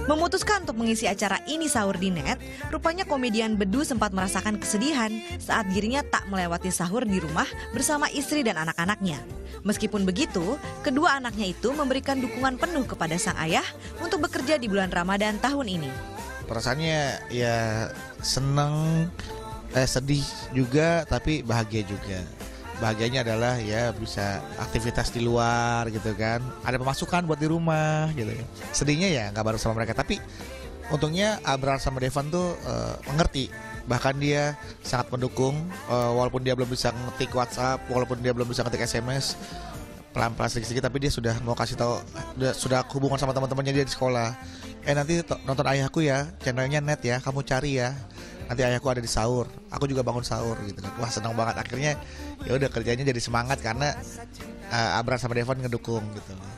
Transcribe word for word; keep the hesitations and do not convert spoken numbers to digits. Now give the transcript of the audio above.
Memutuskan untuk mengisi acara ini sahur di net, rupanya komedian Bedu sempat merasakan kesedihan saat dirinya tak melewati sahur di rumah bersama istri dan anak-anaknya. Meskipun begitu, kedua anaknya itu memberikan dukungan penuh kepada sang ayah untuk bekerja di bulan Ramadan tahun ini. Perasaannya ya seneng, eh, sedih juga, tapi bahagia juga. Bahagianya adalah ya bisa aktivitas di luar gitu kan, ada pemasukan buat di rumah gitu. Sedihnya ya nggak bareng sama mereka, tapi untungnya Abrar sama Devan tuh uh, mengerti, bahkan dia sangat mendukung, uh, walaupun dia belum bisa ngetik WhatsApp, walaupun dia belum bisa ngetik S M S, pelan-pelan sedikit-sedikit, tapi dia sudah mau kasih tahu, sudah, sudah hubungan sama teman-temannya dia di sekolah. Eh nanti nonton ayahku ya, channelnya net ya, kamu cari ya. Nanti ayahku ada di sahur, aku juga bangun sahur gitu kan. Wah senang banget, akhirnya ya udah kerjanya jadi semangat karena uh, Abrar sama Devan ngedukung gitu.